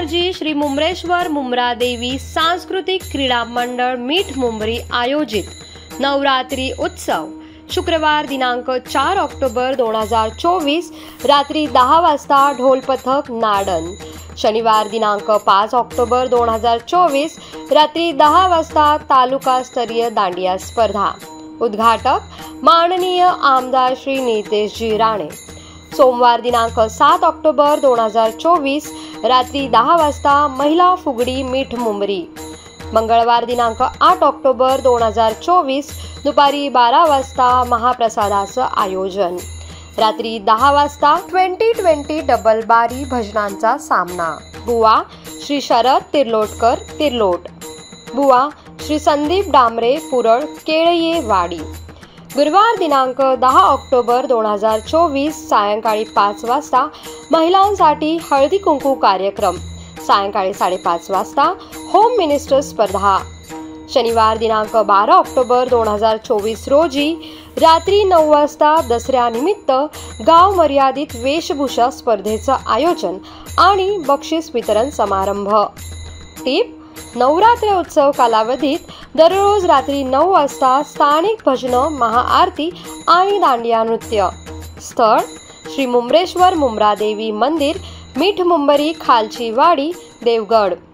इचलकरंजी श्री मुमरेश्वर मुंब्रादेवी सांस्कृतिक क्रीडा मंडळ मीठ मुंबरी आयोजित नवरात्री उत्सव शुक्रवार दिनांक 4 ऑक्टोबर 2024 रात्री 10 वाजता ढोल पथक नाडन। शनिवार दिनांक 5 ऑक्टोबर 2024 रात्री 10 वाजता तालुकास्तरीय दांडिया स्पर्धा। उद्घाटक माननीय आमदार श्री नितेशजी राणे। सोमवार दिनांक 7 ऑक्टोबर 2024 रात्री 10 वाजता महिला फुगडी मीठ मुंबरी। मंगळवार दिनांक 8 ऑक्टोबर 2024 दुपारी 12 वाजता महाप्रसादाचं आयोजन। रात्री 10 वाजता 2020 डबल बारी भजनांचा सामना। बुवा श्री शरद तिर्लोटकर तिर्लोट, बुवा श्री संदीप डांबरे पुरळ केळये वाडी। गुरुवार दिनांक 10 ऑक्टोबर 2024 सायंकाळी 5 वाजता महिलांसाठी हळदी कुंकू कार्यक्रम। सायंकाळी 5:30 वाजता होम मिनिस्टर स्पर्धा। शनिवार दिनांक 12 ऑक्टोबर 2024 रोजी रात्री 9 वाजता दसऱ्यानिमित्त गाव मर्यादित वेशभूषा स्पर्धेचं आयोजन आणि बक्षीस वितरण समारंभ। टीप: नवरात्र उत्सव कालावधीत दररोज रात्री 9 वाजता स्थानिक भजनं, महाआरती आणि दांडिया नृत्य। स्थळ: श्री मुमरेश्वर मुंब्रादेवी मंदिर, मीठ मुंबरी, खालची वाडी, देवगड।